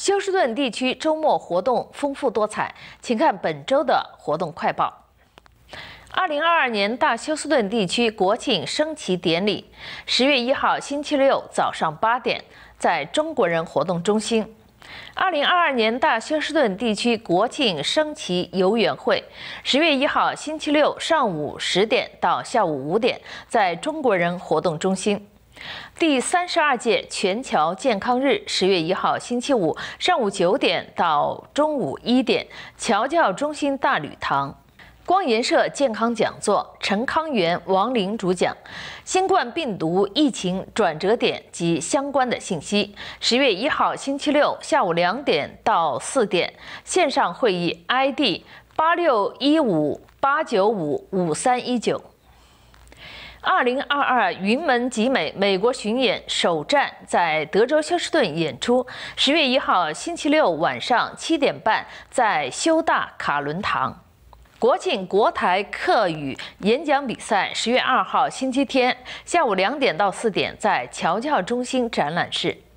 休斯顿地区周末活动丰富多彩，请看本周的活动快报。2022年大休斯顿地区国庆升旗典礼，10月1号星期六早上8点，在中国人活动中心。2022年大休斯顿地区国庆升旗游园会，10月1号星期六上午10点到下午5点，在中国人活动中心。第32届全侨健康日，10月1号星期五上午9点到中午1点，侨教中心大礼堂。光研社健康讲座，陈康元、王林主讲，新冠病毒疫情转折点及相关的信息。10月1号星期六下午2点到4点，线上会议 ID 8615-895-5319。2022云门集美美国巡演首站在德州休斯顿演出，10月1号星期六晚上7点半在休大卡伦堂。国庆国台客语演讲比赛10月2号星期天下午2点到4点在侨教中心展览室。